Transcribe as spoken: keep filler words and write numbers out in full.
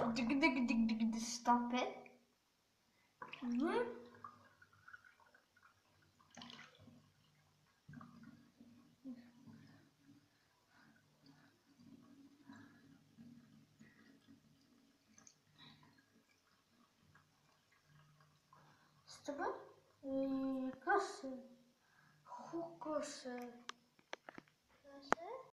Dik dik dik dik dik stappen. Hı? Stappen? Kassen. Goed kussen.